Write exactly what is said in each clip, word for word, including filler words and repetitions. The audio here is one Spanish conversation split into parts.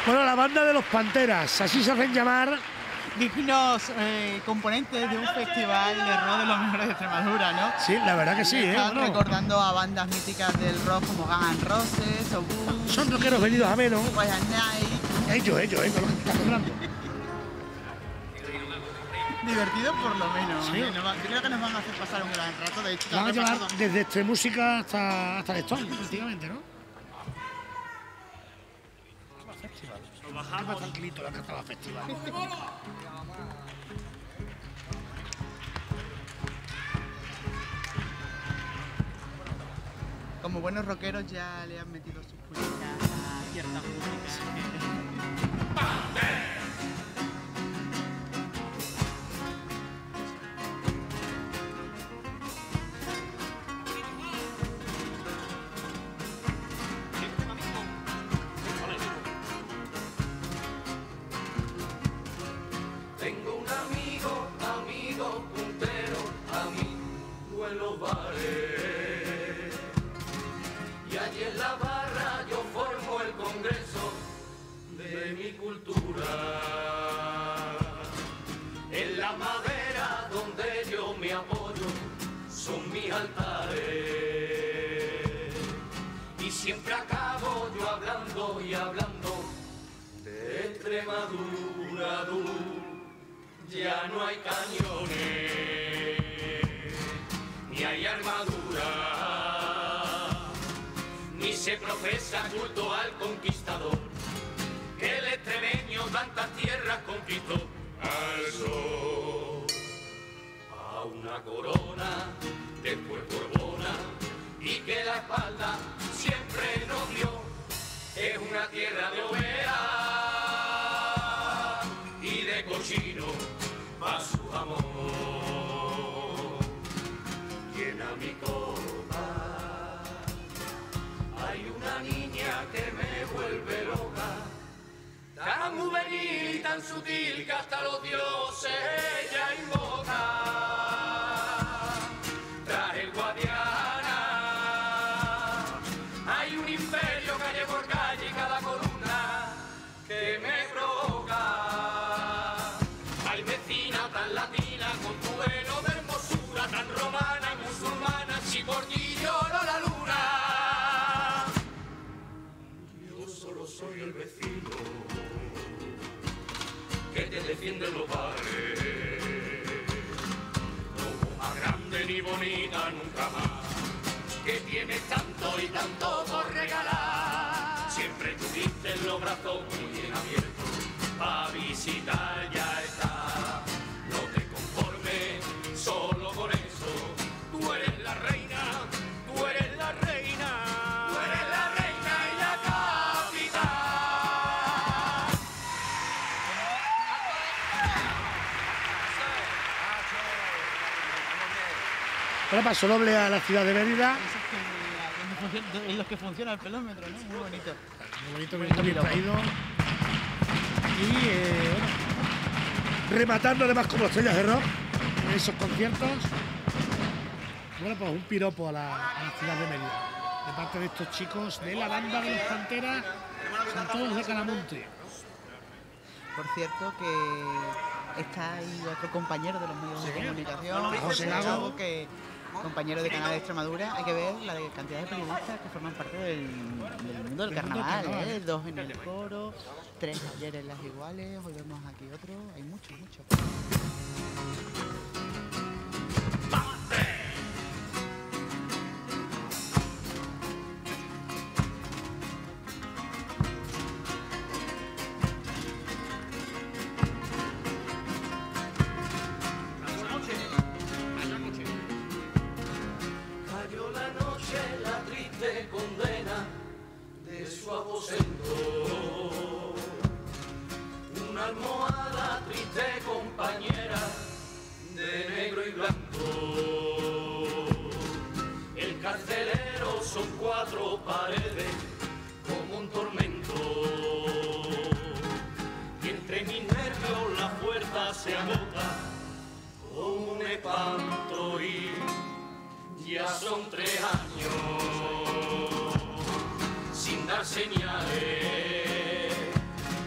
Bueno, la banda de los Panteras, así se hacen llamar. Dignos eh, componentes de un festival de rock de los mejores de Extremadura, ¿no? Sí, la verdad que sí, ¿eh? Están Bueno, recordando a bandas míticas del rock como Guns N' Roses, Obús, son rockeros venidos a menos. White Night. Ellos, ellos, ellos, lo que están cobrando. Divertido por lo menos. Sí. ¿eh? Nos va- Yo creo que nos van a hacer pasar un gran rato. De hecho, Van a han llevar pasado- desde este música hasta, hasta el Stone, prácticamente, ¿no? Nos bajamos tranquilito la Cataba Festival. Como buenos rockeros ya le han metido sus pulitas a cierta música. Tengo un amigo, amigo puntero, amigo en los bares. Y allí en la barra yo formo el congreso de mi cultura. En la madera donde yo me apoyo son mis altares. Y siempre acabo yo hablando y hablando de Extremadura, du. Ya no hay cañones, ni hay armadura, ni se profesa culto al conquistador, que el extremeño tantas tierras conquistó. Alzó a una corona, después Borbona, y que la espalda siempre nos dio. Es una tierra de ovejas y de cochino pa' su amor. Llena mi copa, hay una niña que me vuelve loca, tan juvenil y tan sutil que hasta los dioses ella invoca. Traje el Guadiana, hay un imperio calle por calle y cada columna que me provoca. Hay vecina tan latina con tu velo de hermosura, tan romana, musulmana, si por ti lloro la luna. Yo solo soy el vecino que te defiende en los bares. No más grande ni bonita nunca más, que tienes tanto y tanto por regalar. Siempre tuviste los brazos muy bien abiertos, pa' visitar ya está. No te conformes solo con eso, tú eres la reina, tú eres la reina, tú eres la reina y la capital. Ahora paso doble a la ciudad de Mérida. Eso es que, donde funciona- en los que funciona el pelómetro, ¿no? Muy bonito. Muy bonito, muy bonito, bien traído. Y eh, bueno, rematando además como estrellas de rock en esos conciertos. Bueno, pues un piropo a la, a la ciudad de Mérida, de parte de estos chicos de la banda de los Panteras, son todos de Calamonte. Por cierto, que está ahí otro compañero de los medios de comunicación, José Gago, que compañero de Canal de Extremadura. Hay que ver la de cantidad de periodistas que forman parte del, del mundo del Del mundo del carnaval, carnaval. ¿eh? Dos en el coro, tres ayer en las iguales, hoy vemos aquí otro, hay muchos, muchos. Cayó la noche, la triste condena de su aposento. Una almohada triste compañera de negro y blanco. El carcelero son cuatro paredes como un tormento. Y entre mis nervios la fuerza se agota como un espanto y ya son tres años sin dar señales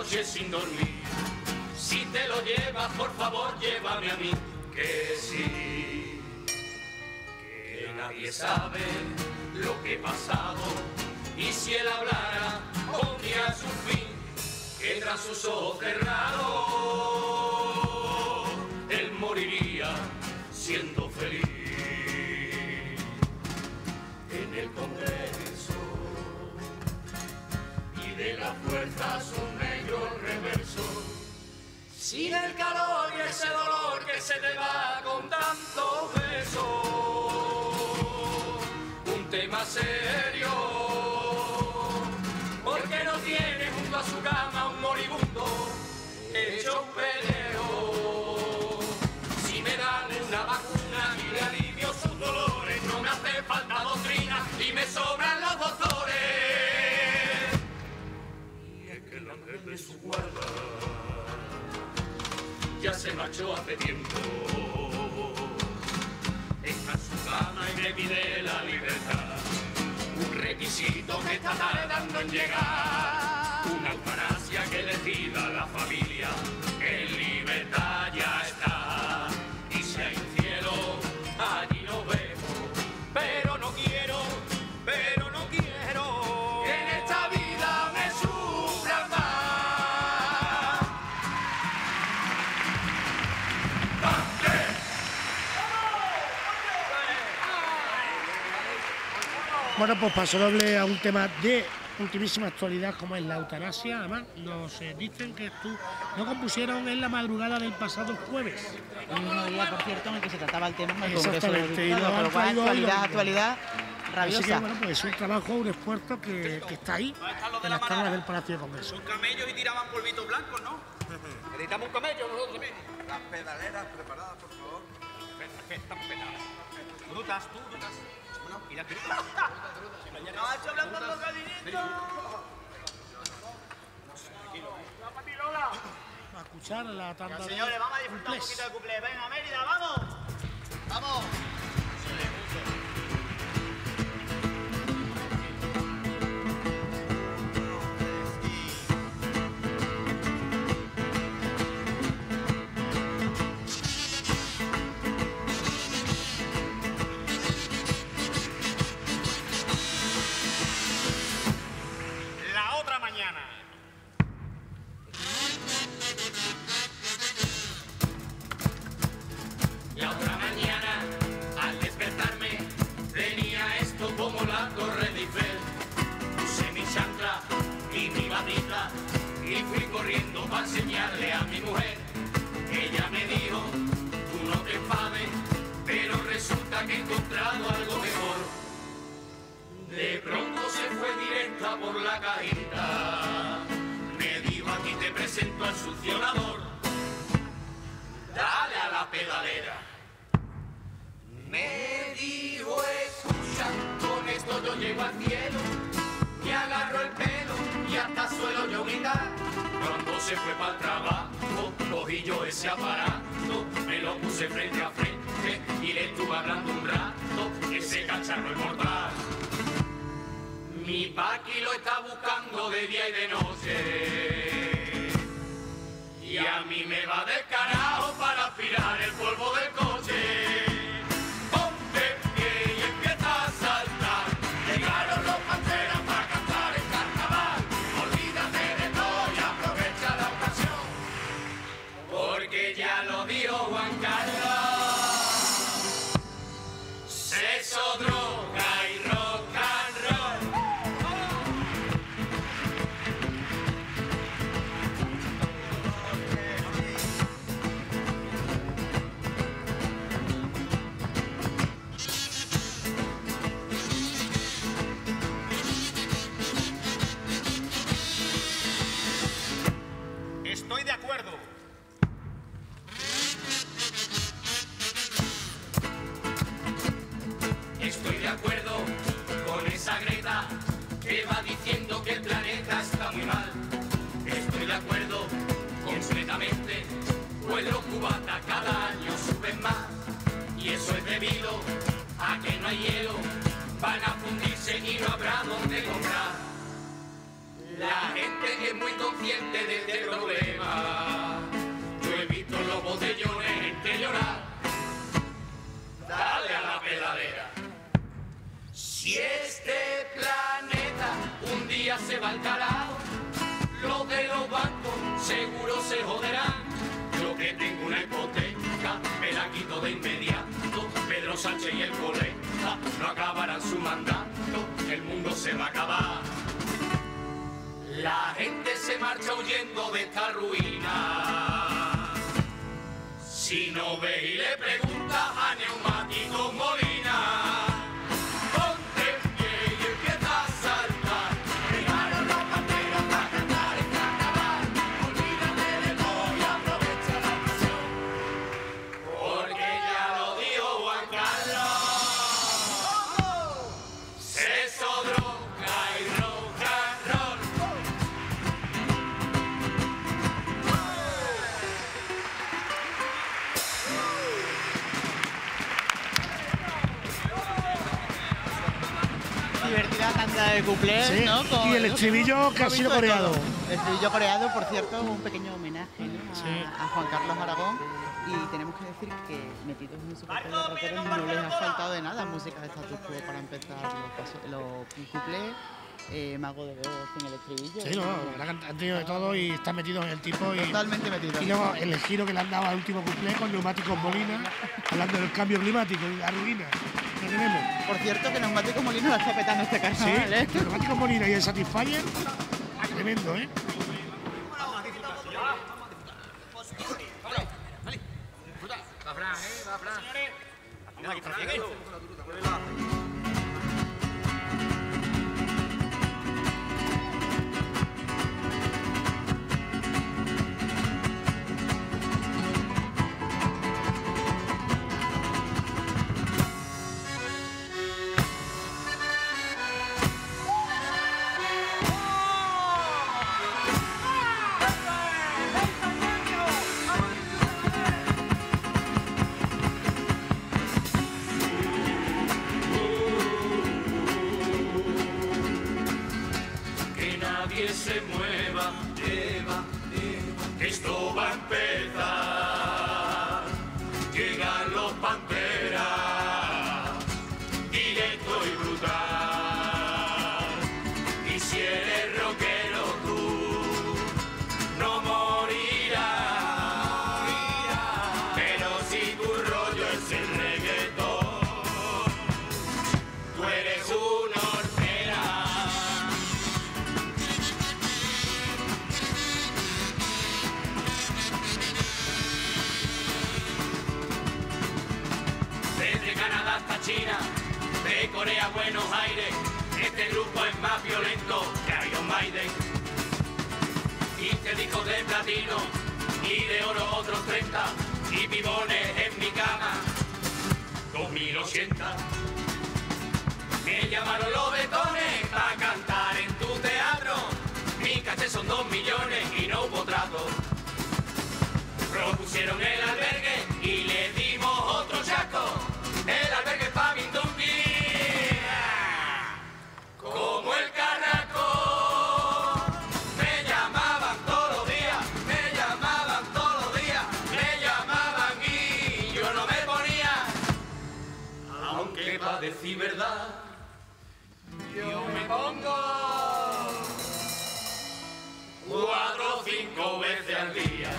noches sin dormir. Si te lo llevas, por favor, llévame a mí, que sí, que nadie sabe lo que he pasado, y si él hablara, pondría su fin, que tras sus ojos cerrados, él moriría siendo feliz. En el Congreso y de la fuerza un negro reverso, sin el calor y ese dolor que se te va con tantos besos. Un tema serio, porque no tiene junto a su cama un moribundo hecho un peleo. Si me dan una vacuna y le alivio sus dolores, no me hace falta doctrina y me sobran los doctores. Y es que el ángel de su guarda ya se marchó hace tiempo. Está en su cama y me pide la libertad, un requisito que está tardando en llegar, una eutanasia que decida la familia, en libertad ya está. Y si hay un cielo, allí nos vemos, pero no quiero, pero no quiero que en esta vida me sufran más. Bueno, pues paso doble a un tema de ultimísima actualidad como es la eutanasia. Además, nos eh, dicen que tú lo compusieron en la madrugada del pasado jueves. El mismo día, por cierto, en el que se trataba el tema en el Congreso de los Exactamente, y lo Diputados, han con lo cual traído hoy actualidad, domingo. actualidad rabiosa. Así que, bueno, pues es un trabajo, un esfuerzo que, que está ahí en las tablas del Palacio de Congreso. Son camellos y tiraban polvitos blancos, ¿no? Necesitamos un camello nosotros también. Las pedaleras preparadas, por favor. Estamos petadas. Brutas, tú, brutas. ¿Y las brutas? ¡No ha hecho hablando los gallinitos! A escuchar la tanda de Señores, vamos a disfrutar un poquito de cuplé. Venga, Mérida, vamos. ¡Vamos! La otra mañana. La otra mañana, al despertarme, tenía esto como la Torre de Eiffel. Puse mi chancla y mi batita y fui corriendo para enseñarle a mi mujer. Ella me dijo, tú no te enfades, pero resulta que he encontrado algo mejor. De pronto se fue directa por la cajita, me dijo, aquí te presento al succionador, dale a la pedalera. Me dijo, escucha, con esto yo llego al cielo, me agarro el pelo y hasta suelo yo gritar. Cuando se fue para el trabajo, cogí yo ese aparato, me lo puse frente a frente y le estuve hablando un rato, ese cacharro es mortal. Mi paqui lo está buscando de día y de noche, y a mí me va del carajo para aspirar el polvo del coche. Ponte en pie y empieza a saltar, llegaron los panteras para cantar el carnaval. Olvídate de todo y aprovecha la ocasión, porque ya lo dijo Juan Carlos, sexo, droga y rock and roll. Estoy de acuerdo. Estoy de acuerdo con esa Greta que va diciendo que el planeta está muy mal. Estoy de acuerdo completamente, pues los cubatas cada año suben más. Y eso es debido a que no hay hielo, van a fundirse y no habrá donde comprar. La gente es muy consciente de este problema. Yo he visto los botellones gente llorar. Dale a la pedalera. Si este planeta un día se va al carajo, los de los bancos seguro se joderán. Yo que tengo una hipoteca, me la quito de inmediato. Pedro Sánchez y el colega no acabarán su mandato. El mundo se va a acabar. La gente se marcha huyendo de esta ruina. Si no ve y le pregunta a Neumáticos Molina, ponte en pie y empieza a saltar. Llegaron los banderos para cantar el carnaval. Olvídate de todo y aprovecha la ocasión, porque ya lo dijo Juan Carlos. Sexo, droga y rock and roll. Divertida tanda de cuplés, Sí, ¿no? Con- y el estribillo que ha sido poquito de coreado. todo. El estribillo coreado, por cierto, un pequeño homenaje, ¿no? a, Sí. a Juan Carlos Aragón. Y tenemos que decir que metidos en su papel de rockeros no les ha faltado de nada música de status quo para empezar los, paso- los cuplés, eh, Mago de Oz en el estribillo. Sí, no, la verdad que han- han tenido de todo y están metidos en el tipo. Y, Totalmente metidos. y luego el giro que le han dado al último cumple con Neumáticos Molina, hablando del cambio climático y la ruina que tenemos. Por cierto, que Neumáticos Molina la está petando este Sí, carnaval, ¿eh? el Neumáticos Molina y el Satisfyer, tremendo, ¿eh? Que nadie se mueva, Eva, Eva, que esto va a empezar. Llegan los Panteras, directo y brutal. Y si eres rockero tú, no morirás. Pero si tu rollo es el reggaetón, tú eres un hortera. Desde Canadá hasta China, de Corea a Buenos Aires, este grupo es más violento que Iron Maiden. quince discos de platino y de oro otros treinta, y pibones en mi cama, dos mil ochenta. Me llamaron los betones para cantar en tu teatro, mi caché son dos millones y no hubo trato. Propusieron el albergue y le dimos otro chaco. El albergue es pa' Mindungui, como el carraco. Me llamaban todos los días, me llamaban todos los días, me llamaban y yo no me ponía. Aunque pa' decir verdad, yo me pongo cuatro o cinco veces al día.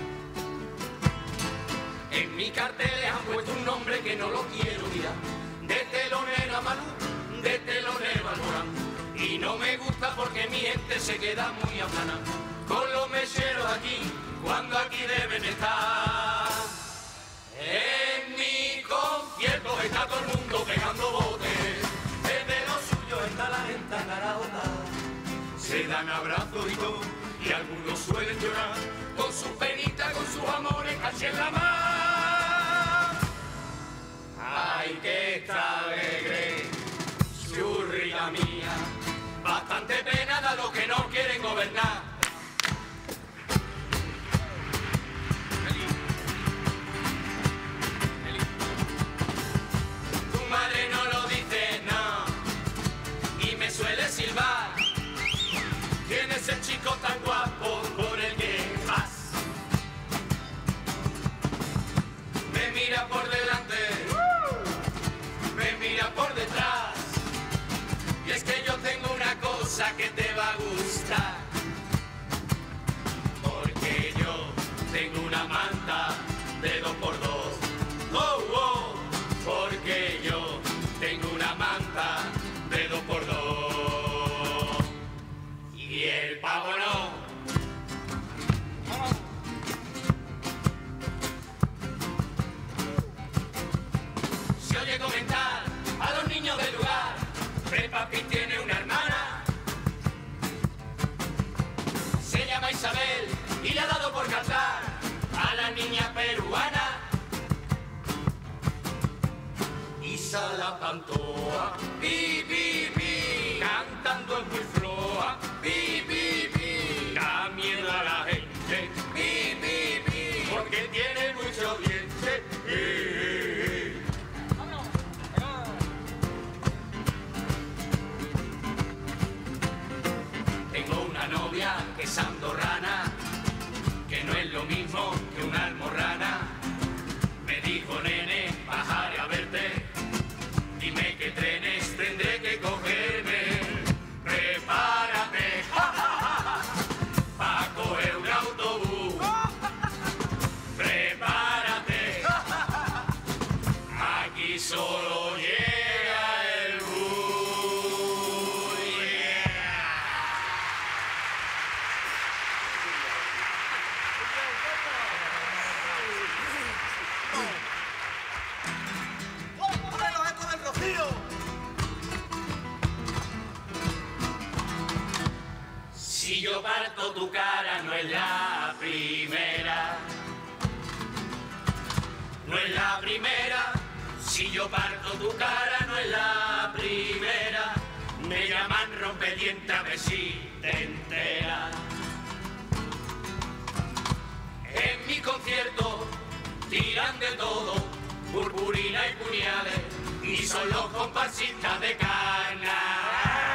En mi cartel le han puesto un nombre que no lo quiero mirar. De telonero a Malú, de telonero al Morán. Y no me gusta porque mi gente se queda muy aplana con los mecheros aquí, cuando aquí deben estar. En mi concierto está todo el mundo pegando botes. Desde lo suyo está la gente agarrada. Se dan abrazos y todo, y algunos suelen llorar con sus penitas, con sus amores, casi en la mar. Ay, que está alegre, churriga mía, bastante pena da los que no quieren gobernar. Tu madre no lo dice, no, y me suele silbar. Tienes papi tiene una hermana, se llama Isabel y le ha dado por cantar a la niña peruana. Isa la pantoa, pi, pi, pi, cantando es muy floja, pi, pi, pi, da miedo a la gente, pi, pi, pi, porque tiene muchos dientes. Eh, eh, eh. Tengo una novia que es andorrana, que no es lo mismo que una almorrana. Me dijo, nene, bajaré a verte, dime qué trenes tendré que cogerme. Prepárate pa' coger un autobús. Prepárate, aquí solo llega el bus. Yeah. los ecos del Rocío! Si yo parto tu cara no es la primera, no es la primera. Si yo parto tu cara no es la primera. Me llaman rompediente a ver si te enteras. En mi concierto tiran de todo, purpurina y puñales, y son los comparsistas de carnaval.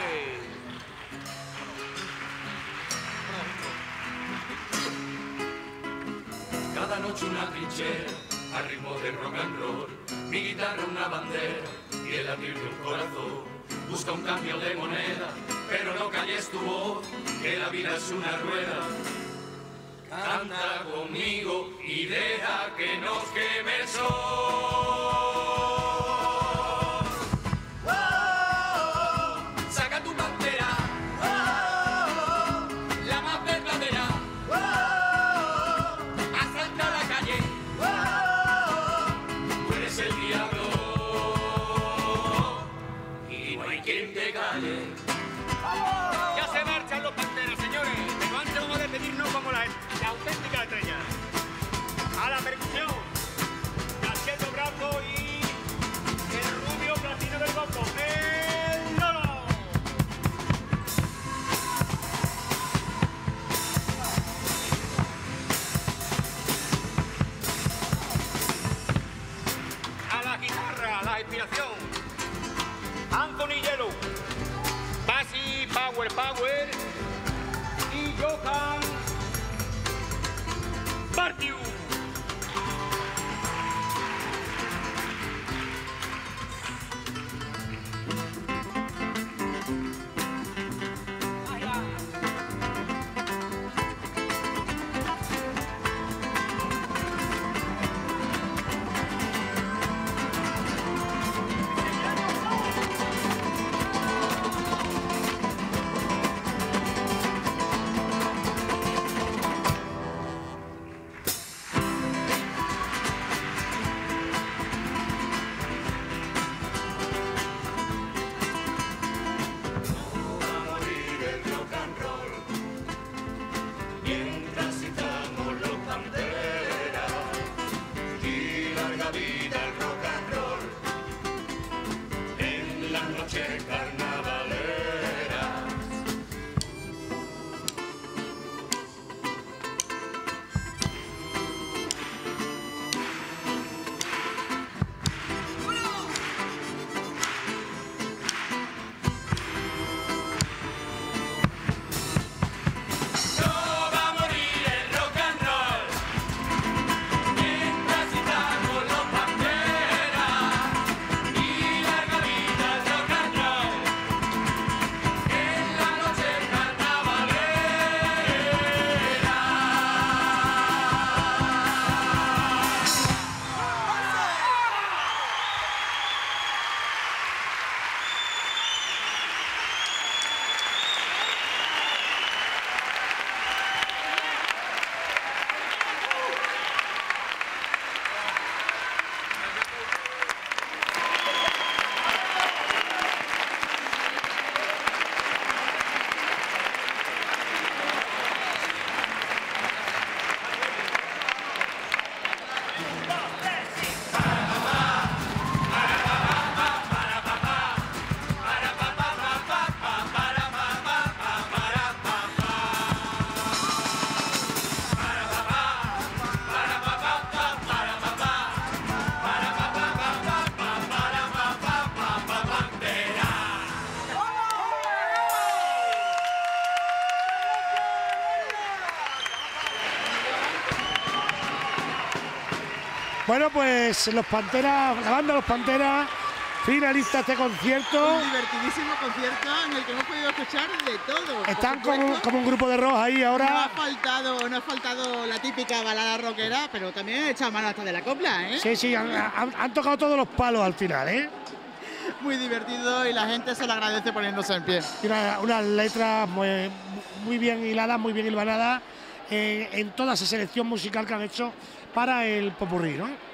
Cada noche una trinchera, al ritmo del rock and roll, mi guitarra una bandera y el latir de un corazón. Busca un cambio de moneda, pero no calles tu voz, que la vida es una rueda. Canta conmigo y deja que nos queme el sol. Oh, saca tu pantera, oh, la más verdadera. Oh, asalta la calle, oh, tú eres el diablo y no hay quien te calle. Ya se marchan los panteras, señores, pero antes vamos a despedirnos como la, la auténtica estrella. A la percusión, Cachete Brazo y el rubio platino del bombo, el Lolo. A la guitarra, la inspiración, Anthony Yellow, Basi Power Power y Johan Bartiu. Rock and roll. Bueno, pues los Panteras, la banda Los Panteras finaliza este concierto. Un divertidísimo concierto en el que hemos podido escuchar de todo. Están Por como, supuesto, como un grupo de rock ahí No ha ahora. faltado, no ha faltado la típica balada rockera, pero también he echado mano hasta de la copla, ¿eh? Sí, sí, han, han- han tocado todos los palos al final, ¿eh? Muy divertido y la gente se lo agradece poniéndose en pie. Y una- unas letras muy, muy bien hiladas, muy bien hilvanadas eh, en toda esa selección musical que han hecho para el popurrí, ¿no?